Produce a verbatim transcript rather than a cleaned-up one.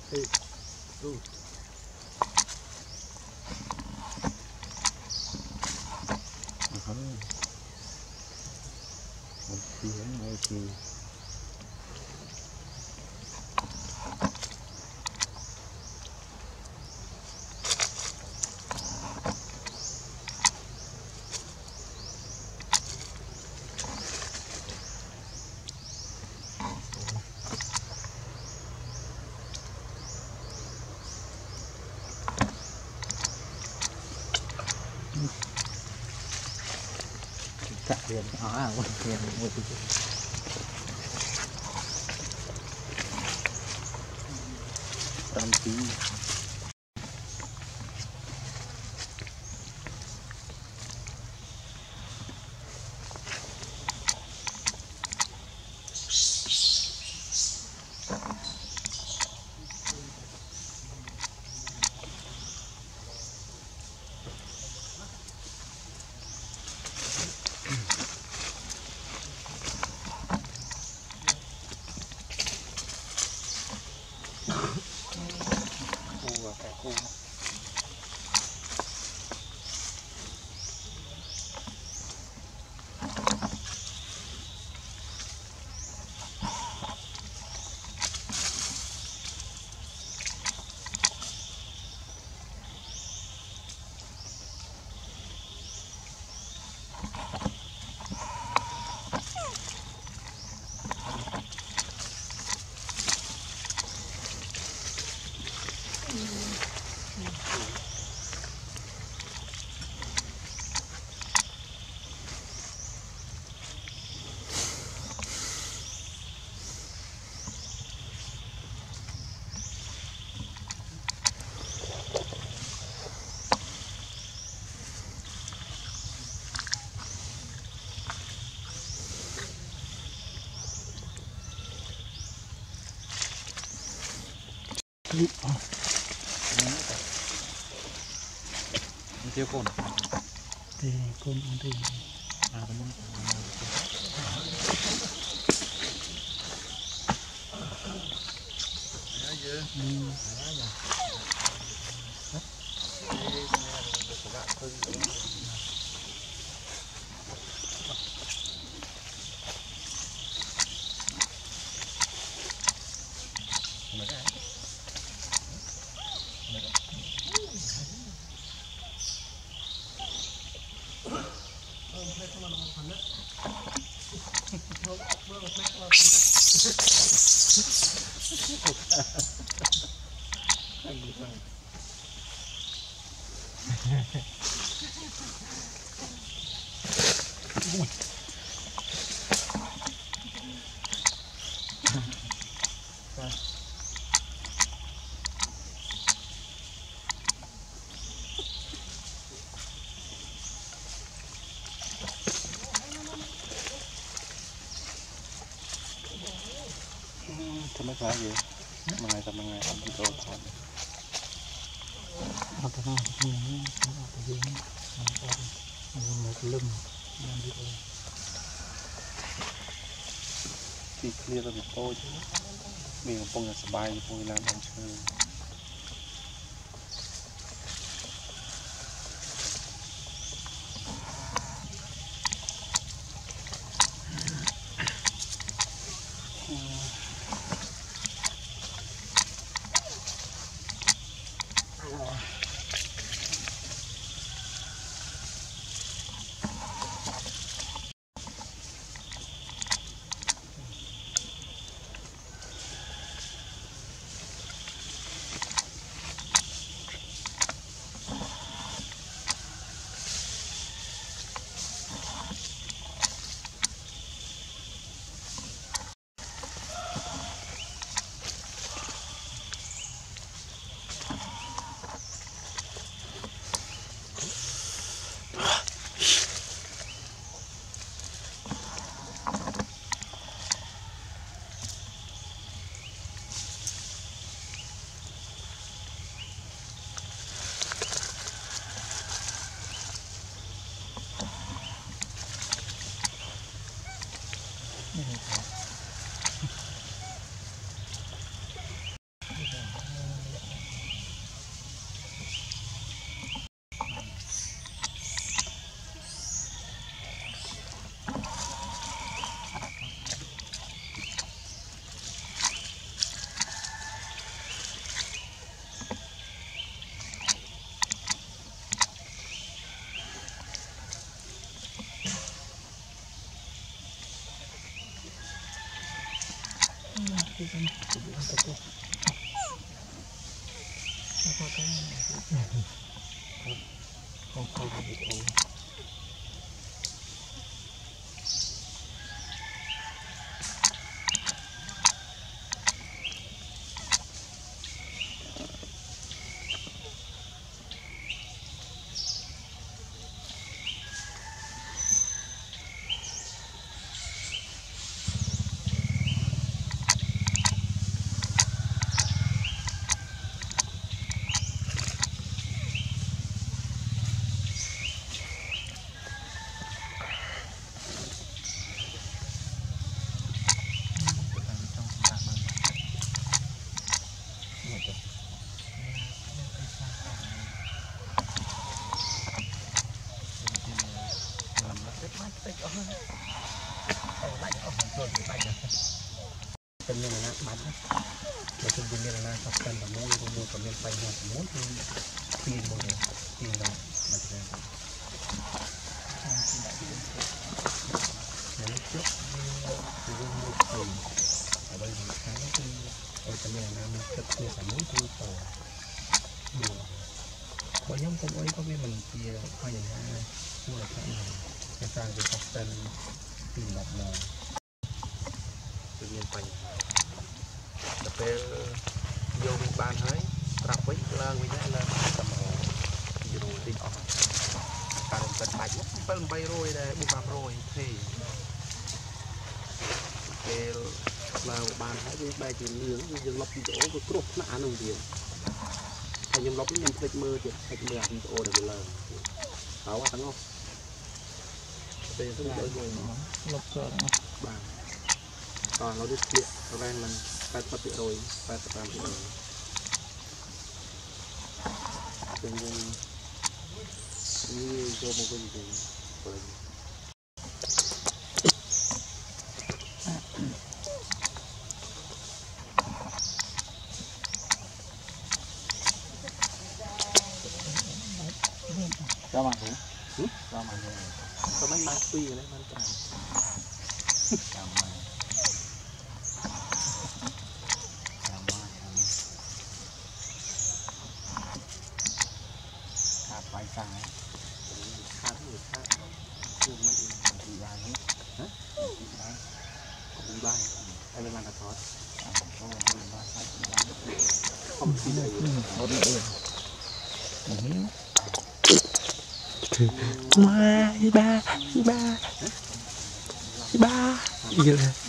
Hey, good. Okay. Cắt liền ó một liền một tam tí tiêu cồn thì cồn ăn thì à đúng không? Ừ. Thằng mấy cái gì? Mà ngày tầm ngày tầm video thôi. Học cái nào thì mình học cái gì? Mình một lưng làm video. Thì clear ra một tôi chứ. Mình không phong là sải phong làm ăn chơi. เป็นเรื่องนะบัตรนะเดี๋ยวคุณเป็นเรื่องนะสับกันกับมูนมูนกับเรื่องไปหัวมูนคือปีนโมเดลปีนเรามันจะแล้วจุดคือเรื่องมูนปีนแต่บางครั้งก็คือเอาแต่เรื่องนะมันจะเกี่ยวกับมูนคือต่ออยู่บางย่อมผมไว้ก็ไม่มันเกี่ยวข้ออย่างนั้นมูลค่าหนึ่งจะสร้างเป็นสับกันปีนแบบเราจะเรียนไปแต่เป็นโยวิบานเฮ้ยปรับไว้เลิกไว้ได้เลยสมองอยู่ดูติดออกการเป็นไปเป็นใบโรยได้บุบาโรยที่เป็นเราบานเฮ้ยใบจีนเหลืองยังลบวิดีโอก็กรุบหนาหนึ่งเดียวแต่ยังลบยังพลิกมือจะพลิกมือวิดีโอเดี๋ยวไปเลยเอาว่าทั้งหมดเป็นต้องโดยโดยลบเกินบานตอนเราได้เปลี่ยนแรงมันแปดสิบโรยแปดสิบสามโรยเป็นยังนี่โจมกันจริงเลยก็มาหูก็มาหูก็ไม่มาคุยกันเลยมันตายไปสายข้าวที่ข้าวคือมันดีบ้างฮะดีบ้างดีบ้างไอ้เรื่องการทอดก็ดีบ้างใช่ดีบ้างคอมพิวเตอร์รถเองมาอีบ้าอีบ้าอีบ้าอีเลย